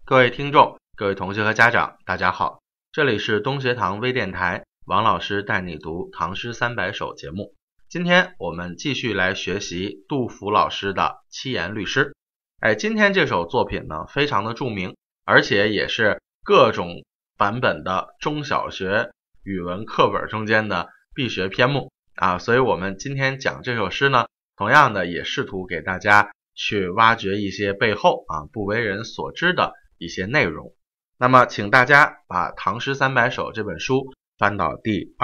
各位听众，各位同学和家长，大家好，这里是东学堂微电台，王老师带你读唐诗300首节目。今天我们继续来学习杜甫老师的七言律诗。今天这首作品呢非常的著名，而且也是各种版本的中小学语文课本中间的必学篇目所以我们今天讲这首诗呢，同样的也试图给大家去挖掘一些背后不为人所知的一些内容。那么请大家把《唐诗300首》这本书翻到第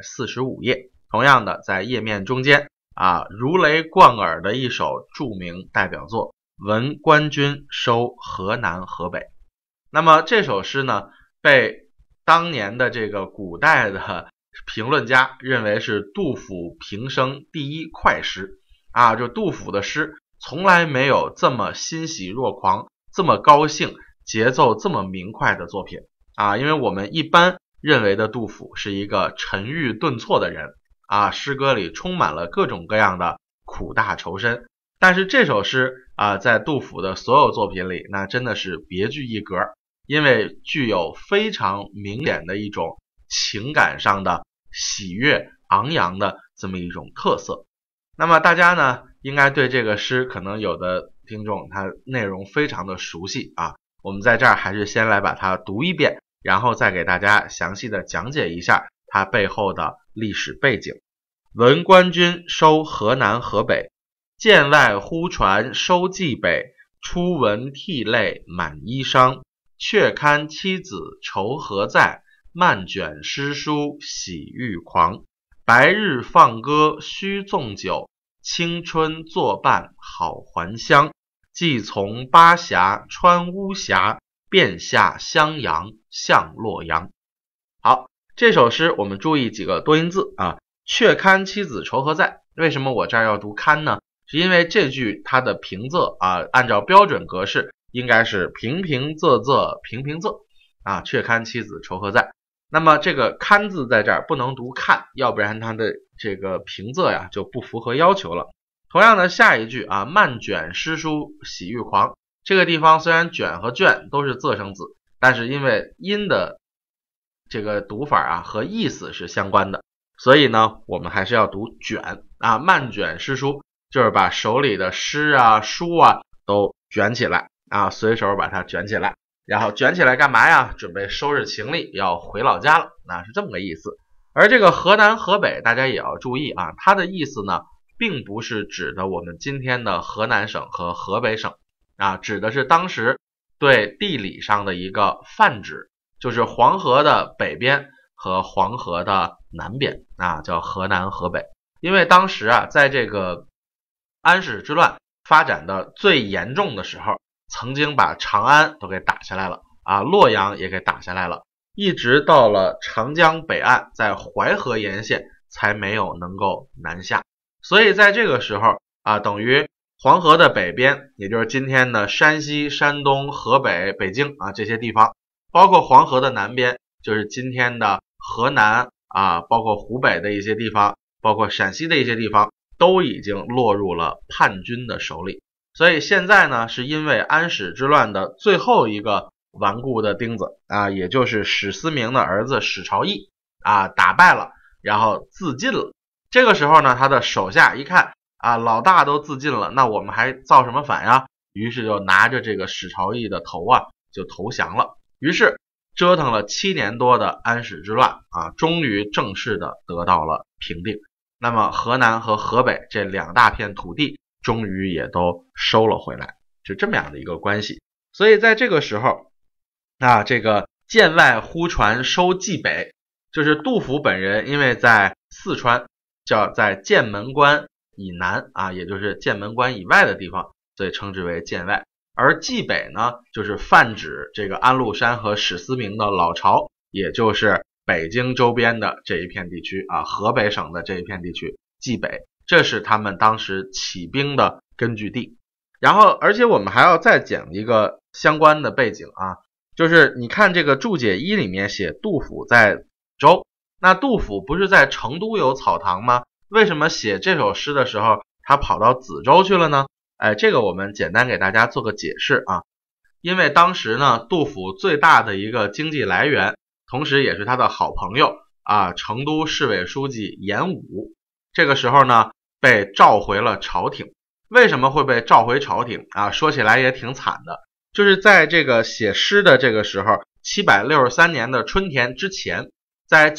245页，同样的在页面中间如雷贯耳的一首著名代表作《闻官军收河南河北》。那么这首诗呢，被当年的这个古代的评论家认为是杜甫平生第一快诗就杜甫的诗从来没有这么欣喜若狂，这么高兴，节奏这么明快的作品因为我们一般认为的杜甫是一个沉郁顿挫的人诗歌里充满了各种各样的苦大仇深，但是这首诗在杜甫的所有作品里那真的是别具一格，因为具有非常明显的一种情感上的喜悦昂扬的这么一种特色。那么大家呢应该对这个诗可能有的听众他内容非常的熟悉我们在这儿还是先来把它读一遍，然后再给大家详细的讲解一下它背后的历史背景。闻官军收河南河北，剑外忽传收蓟北，初闻涕泪满衣裳，却看妻子愁何在，漫卷诗书喜欲狂。白日放歌须纵酒，青春作伴好还乡。既从巴峡穿巫峡，便下襄阳向洛阳。好，这首诗我们注意几个多音字却看妻子愁何在。为什么我这儿要读看呢？是因为这句它的平仄按照标准格式应该是平平仄仄平平仄却看妻子愁何在。那么这个看字在这儿不能读看，要不然它的这个平仄就不符合要求了。同样的下一句漫卷诗书喜欲狂，这个地方虽然卷和卷都是仄声字，但是因为音的这个读法和意思是相关的，所以呢我们还是要读卷漫卷诗书就是把手里的诗书都卷起来随手把它卷起来，然后卷起来干嘛呀？准备收拾行李要回老家了是这么个意思。而这个河南河北大家也要注意它的意思呢并不是指的我们今天的河南省和河北省指的是当时对地理上的一个泛指，就是黄河的北边和黄河的南边叫河南河北。因为当时在这个安史之乱发展的最严重的时候，曾经把长安都给打下来了洛阳也给打下来了，一直到了长江北岸，在淮河沿线才没有能够南下。所以在这个时候等于黄河的北边，也就是今天的山西、山东、河北、北京这些地方，包括黄河的南边，就是今天的河南包括湖北的一些地方，包括陕西的一些地方，都已经落入了叛军的手里。所以现在呢，是因为安史之乱的最后一个顽固的钉子也就是史思明的儿子史朝义打败了，然后自尽了。这个时候呢，他的手下一看老大都自尽了，那我们还造什么反呀？于是就拿着这个史朝义的头就投降了。于是折腾了7年多的安史之乱终于正式的得到了平定。那么河南和河北这2大片土地终于也都收了回来，就这么样的一个关系。所以在这个时候这个剑外忽传收蓟北，就是杜甫本人因为在四川叫在剑门关以南也就是剑门关以外的地方，所以称之为剑外。而蓟北呢，就是泛指这个安禄山和史思明的老巢，也就是北京周边的这一片地区河北省的这一片地区，蓟北，这是他们当时起兵的根据地。然后而且我们还要再讲一个相关的背景就是你看这个注解1里面写杜甫在梓州，那杜甫不是在成都有草堂吗？为什么写这首诗的时候他跑到梓州去了呢？这个我们简单给大家做个解释因为当时呢，杜甫最大的一个经济来源，同时也是他的好朋友成都市委书记严武，这个时候呢被召回了朝廷。为什么会被召回朝廷说起来也挺惨的，就是在这个写诗的这个时候，763年的春天之前，在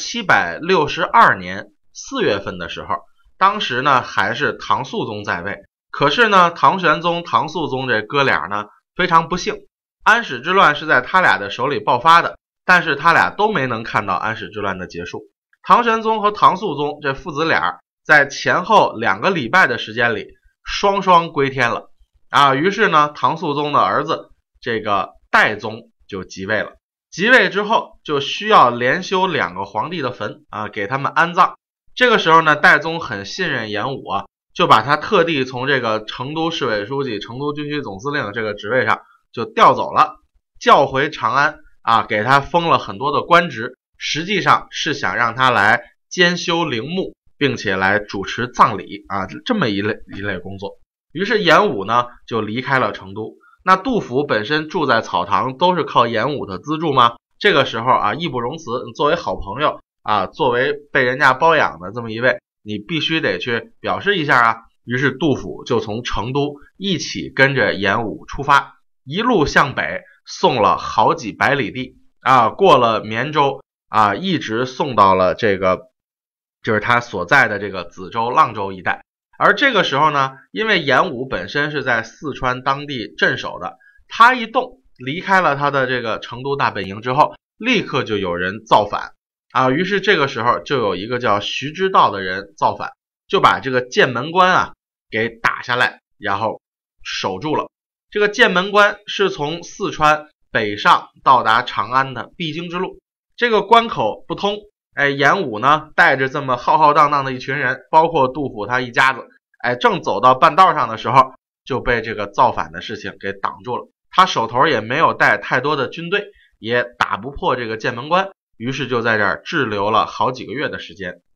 762年4月份的时候，当时呢还是唐肃宗在位，可是呢唐玄宗、唐肃宗这哥俩呢非常不幸，安史之乱是在他俩的手里爆发的，但是他俩都没能看到安史之乱的结束。唐玄宗和唐肃宗这父子俩在前后2个礼拜的时间里双双归天了于是呢唐肃宗的儿子这个代宗就即位了。即位之后就需要连修2个皇帝的坟给他们安葬。这个时候呢代宗很信任严武就把他特地从这个成都市委书记、成都军区总司令这个职位上就调走了，调回长安给他封了很多的官职，实际上是想让他来监修陵墓，并且来主持葬礼这么一类工作。于是严武呢就离开了成都。那杜甫本身住在草堂都是靠严武的资助吗？这个时候义不容辞，作为好朋友作为被人家包养的这么一位，你必须得去表示一下于是杜甫就从成都一起跟着严武出发，一路向北送了好几百里地过了绵州一直送到了这个就是他所在的这个梓州、阆州一带。而这个时候呢，因为严武本身是在四川当地镇守的，他一动离开了他的这个成都大本营之后，立刻就有人造反于是这个时候就有一个叫徐知道的人造反，就把这个剑门关给打下来，然后守住了。这个剑门关是从四川北上到达长安的必经之路，这个关口不通，严武呢带着这么浩浩荡荡的一群人，包括杜甫他一家子，正走到半道上的时候就被这个造反的事情给挡住了。他手头也没有带太多的军队，也打不破这个剑门关，于是就在这儿滞留了好几个月的时间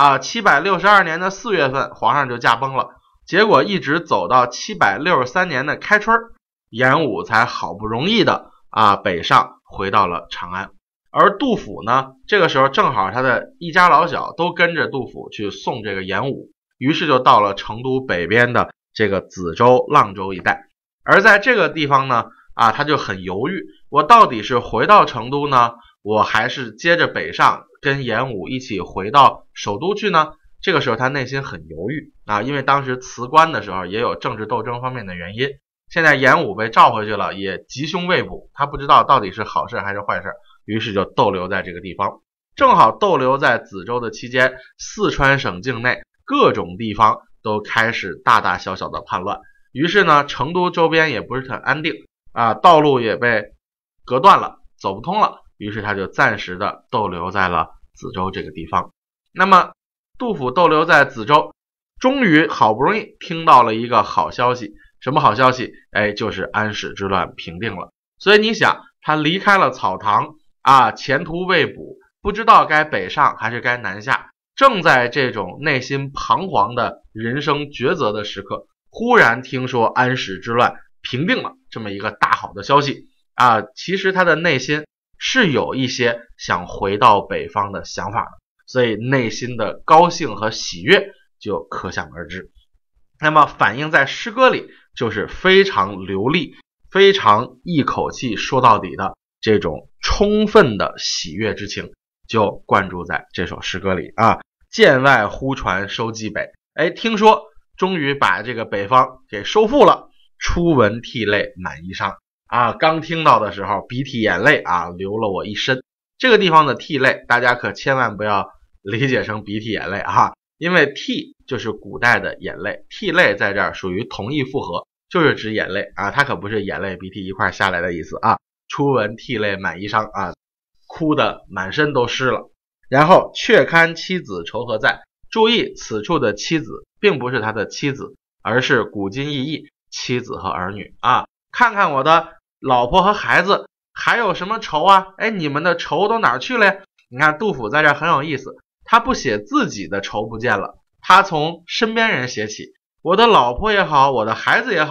762年的4月份皇上就驾崩了，结果一直走到763年的开春，严武才好不容易的北上回到了长安。而杜甫呢，这个时候正好他的一家老小都跟着杜甫去送这个严武，于是就到了成都北边的这个梓州、阆州一带。而在这个地方呢他就很犹豫，我到底是回到成都呢，我还是接着北上跟严武一起回到首都去呢？这个时候他内心很犹豫因为当时辞官的时候也有政治斗争方面的原因，现在严武被召回去了，也吉凶未卜，他不知道到底是好事还是坏事，于是就逗留在这个地方。正好逗留在梓州的期间，四川省境内各种地方都开始大大小小的叛乱，于是呢成都周边也不是很安定道路也被隔断了，走不通了，于是他就暂时的逗留在了梓州这个地方。那么杜甫逗留在梓州，终于好不容易听到了一个好消息。什么好消息？就是安史之乱平定了。所以你想，他离开了草堂前途未卜，不知道该北上还是该南下，正在这种内心彷徨的人生抉择的时刻，忽然听说安史之乱平定了这么一个大好的消息其实他的内心是有一些想回到北方的想法的，所以内心的高兴和喜悦就可想而知。那么反映在诗歌里就是非常流利、非常一口气说到底的这种充分的喜悦之情，就灌注在这首诗歌里剑外忽传收蓟北，听说终于把这个北方给收复了，初闻涕泪满衣裳刚听到的时候鼻涕眼泪流了我一身。这个地方的涕泪大家可千万不要理解成鼻涕眼泪因为涕就是古代的眼泪，涕泪在这儿属于同义复合，就是指眼泪它可不是眼泪鼻涕一块下来的意思初闻涕泪满衣裳哭得满身都湿了。然后却堪妻子愁何在，注意此处的妻子并不是他的妻子，而是古今意义妻子和儿女看看我的老婆和孩子还有什么愁你们的愁都哪儿去了呀？你看杜甫在这很有意思，他不写自己的愁不见了，他从身边人写起，我的老婆也好，我的孩子也好，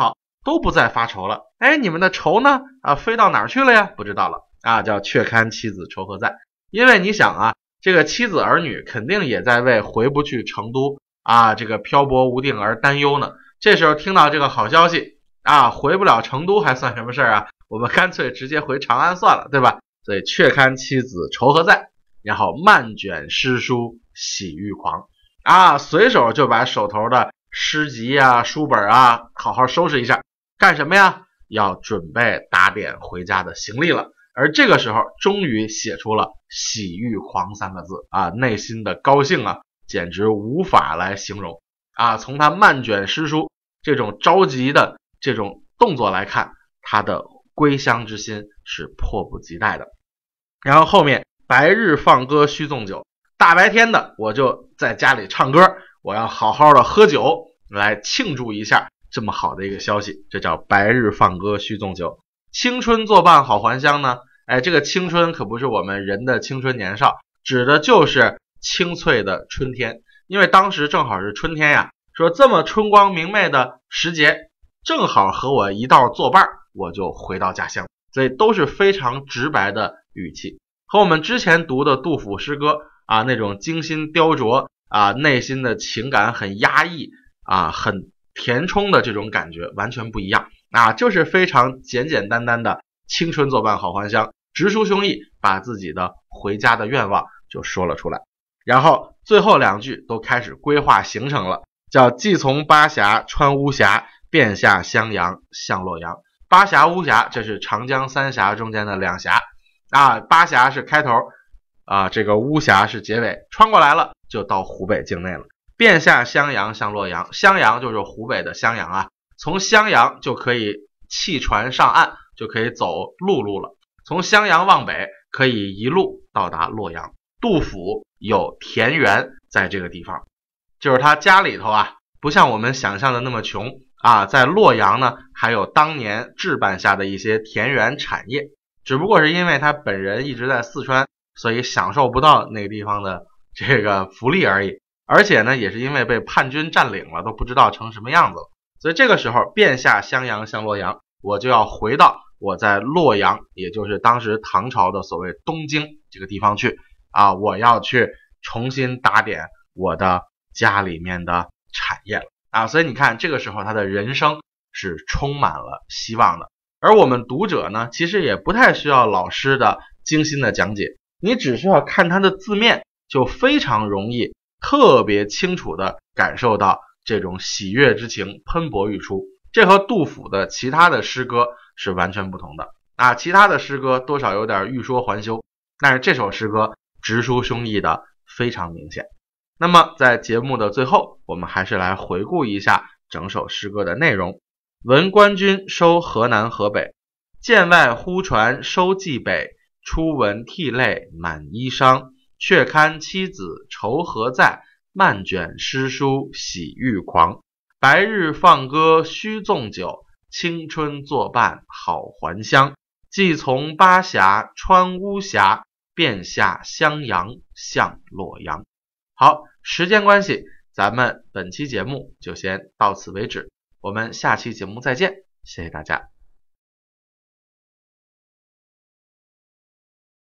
都不再发愁了。哎，你们的愁呢？飞到哪儿去了呀？不知道了啊，叫却堪妻子愁何在。因为你想啊，这个妻子儿女肯定也在为回不去成都这个漂泊无定而担忧呢。这时候听到这个好消息回不了成都还算什么事啊？我们干脆直接回长安算了，对吧？所以却堪妻子愁何在，然后漫卷诗书喜欲狂随手就把手头的诗集书本好好收拾一下。干什么呀？要准备打点回家的行李了。而这个时候终于写出了喜欲狂三个字内心的高兴简直无法来形容从他漫卷诗书这种着急的这种动作来看，他的归乡之心是迫不及待的。然后后面白日放歌须纵酒，大白天的我就在家里唱歌，我要好好的喝酒来庆祝一下这么好的一个消息，这叫白日放歌须纵酒。青春作伴好还乡呢，这个青春可不是我们人的青春年少，指的就是清脆的春天。因为当时正好是春天呀，说这么春光明媚的时节，正好和我一道作伴，我就回到家乡。所以都是非常直白的语气，和我们之前读的杜甫诗歌那种精心雕琢内心的情感很压抑很填充的这种感觉完全不一样就是非常简简单单的青春作伴好还乡，直抒胸臆，把自己的回家的愿望就说了出来。然后最后两句都开始规划行程了，叫既从巴峡穿巫峡，便下襄阳向洛阳。巴峡巫峡这是长江三峡中间的两峡巴峡是开头这个巫峡是结尾，穿过来了就到湖北境内了。便下襄阳向洛阳，襄阳就是湖北的襄阳从襄阳就可以弃船上岸，就可以走陆路了。从襄阳往北可以一路到达洛阳。杜甫有田园在这个地方，就是他家里头不像我们想象的那么穷在洛阳呢还有当年置办下的一些田园产业，只不过是因为他本人一直在四川，所以享受不到那个地方的这个福利而已。而且呢也是因为被叛军占领了，都不知道成什么样子了。所以这个时候便下襄阳向洛阳，我就要回到我在洛阳，也就是当时唐朝的所谓东京这个地方去我要去重新打点我的家里面的产业了所以你看这个时候他的人生是充满了希望的。而我们读者呢其实也不太需要老师的精心的讲解，你只需要看他的字面就非常容易特别清楚的感受到这种喜悦之情喷薄欲出。这和杜甫的其他的诗歌是完全不同的其他的诗歌多少有点欲说还休，但是这首诗歌直抒胸臆的非常明显。那么在节目的最后，我们还是来回顾一下整首诗歌的内容。闻官军收河南河北，剑外忽传收蓟北，初闻涕泪满衣裳，却堪妻子愁何在，漫卷诗书喜欲狂。白日放歌须纵酒，青春作伴好还乡。既从巴峡穿巫峡，便下襄阳向洛阳。好，时间关系，咱们本期节目就先到此为止，我们下期节目再见，谢谢大家。